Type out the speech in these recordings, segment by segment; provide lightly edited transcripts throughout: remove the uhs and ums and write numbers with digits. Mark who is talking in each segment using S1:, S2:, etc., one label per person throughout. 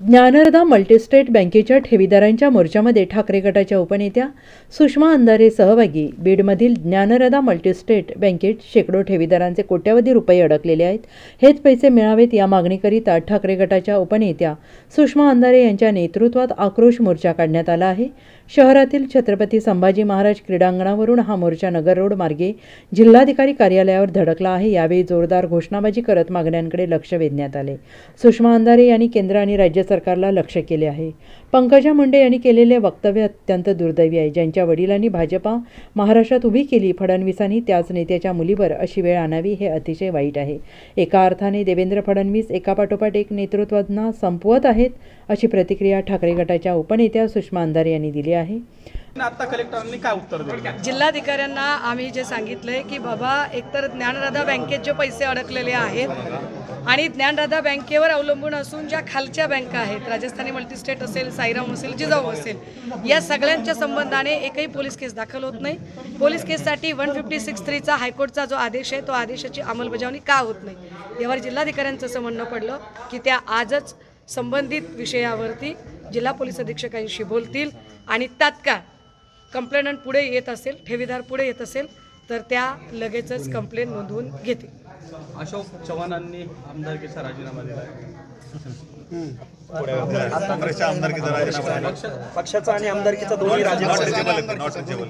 S1: ज्ञानरदा multi-state बँकेच्या ठेवीदारांच्या मोर्चामध्ये ठाकरे गटाच्या उपनेत्या सुषमा अंधारे सहभागी। बीडमधील ज्ञानरदा मल्टीस्टेट बँकेत शेकडो ठेवीदारांचे कोट्यवधी रुपये अडकलेले आहेत। हेच पैसे मिळावेत या मागणीकरिता ठाकरे गटाच्या उपनेत्या सुषमा अंधारे यांच्या नेतृत्वात आक्रोश मोर्चा काढण्यात आला आहे। शहरातील छत्रपती संभाजी महाराज क्रीडांगणावरून हा मोर्चा नगर रोड मार्गे जिल्हाधिकारी कार्यालयावर धडकला आहे। यावेळी जोरदार घोषणाबाजी करत मागण्यांकडे लक्ष वेधण्यात आले। सुषमा अंधारे यांनी केंद्र आणि राज्य सरकारला लक्ष केले आहे। पंकजा मुंडे यांनी केलेले वक्तव्य अत्यंत दुर्दैवी आहे। ज्यांच्या वडिलांनी भाजपा महाराष्ट्रात उभी केली, फडणवीसांनी त्याच नेत्याच्या मुलीवर अशी वेळ आणावी हे अतिशय वाईट आहे। एका अर्थाने देवेंद्र फडणवीस एकापाठोपाठ एक नेतृत्वांना संपवत आहेत, अशी प्रतिक्रिया ठाकरे गटाच्या उपनेत्या सुषमा अंधारे यांनी दिली आहे।
S2: आता कलेक्टरांनी काय उत्तर दिले?
S3: जिल्हाधिकाऱ्यांना आम्ही जे सांगितलंय की बाबा एकतर ज्ञानरदा बँकेत जे पैसे अडकलेले आहेत आणि ज्ञानरदा बँकेवर अवलंबून असून ज्या खालच्या बँका आहेत, राजस्थानी मल्टीस्टेट असेल, साईराम असेल, जिजाऊ असेल, या सगळ्यांच्या संबंधाने एकही पोलीस केस दाखल होत नाही। पोलीस केससाठी 156(3) चा हायकोर्टचा जो आदेश आहे तो आदेशाची अंमलबजावणी का होत नाही, यावर जिल्हाधिकाऱ्यांचं असं म्हणणं पडलं की त्या आजच संबंधित विषयावरती जिल्हा पोलीस अधीक्षकांशी बोलतील आणि तात्काळ कंप्लेंट पुढे येत असेल, ठेवीदार पुढे येत असेल तर त्या लगेचच कंप्लेंट नोंदवून घेतील।
S2: अशोक चव्हाणांनी आमदारकीचा राजीनामा दिला।
S4: पक्षाचा आणि आमदारकीचा दोन्ही राजीनामा।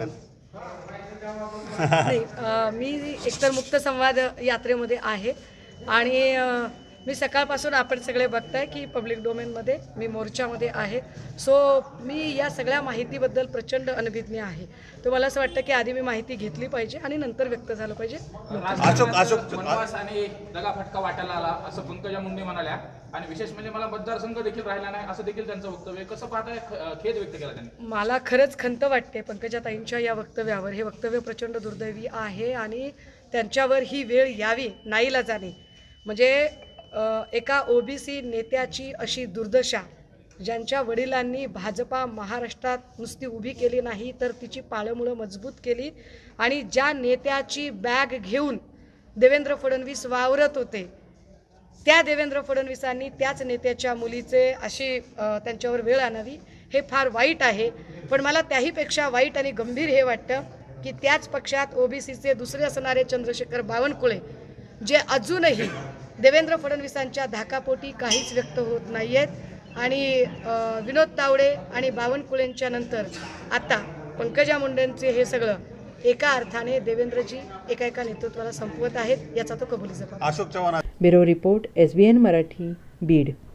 S3: मी एकतर मुक्त संवाद यात्रेमध्ये आहे आणि मी सकाळपासून आपण सगळे बघताय की पब्लिक डोमेनमध्ये मी मोर्चामध्ये आहे। सो मी या सगळ्या माहितीबद्दल प्रचंड अनभिज्ञ आहे। तर मला असं वाटतं की आधी मी माहिती घेतली पाहिजे आणि नंतर व्यक्त झालं पाहिजे।
S5: मनवासाने दगा फटका वाटायला आला असं पंकजा मुंडे म्हणाल्या आणि विशेष म्हणजे मला मतदारसंघ देखील राहिला नाही असं देखील त्यांचं वक्तव्य। कसं पाहताय? खेद व्यक्त केला त्यांनी।
S3: मला खरंच खंत वाटते पंकजाताईंच्या या वक्तव्यावर। हे वक्तव्य प्रचंड दुर्दैवी आहे आणि त्यांच्यावर ही वेळ यावी नाईलाजाने। म्हणजे एका ओबीसी नेत्याची अशी दुर्दशा, ज्यांच्या वडिलांनी भाजपा महाराष्ट्रात नुसती उभी केली नाही तर तिची पाळंमुळं मजबूत केली आणि ज्या नेत्याची बॅग घेऊन देवेंद्र फडणवीस वावरत होते त्या देवेंद्र फडणवीसांनी त्याच नेत्याच्या मुलीचे अशी त्यांच्यावर वेळ आणावी हे फार वाईट आहे। पण मला त्याहीपेक्षा वाईट आणि गंभीर हे वाटतं की त्याच पक्षात ओबीसीचे दुसरे असणारे चंद्रशेखर बावनकुळे, जे अजूनही देवेंद्र फडणवीसांच्या धाकापोटी काहीच व्यक्त होत नाही आहेत आणि विनोद तावडे आणि बावनकुळेंच्या नंतर आता पंकजा मुंडेंचे हे सगळं एका अर्थाने देवेंद्रजी एका नेतृत्वाला संपवत आहेत, याचा तो कबुली जबाब।
S1: Bureau report, SBN Marathi, Beed.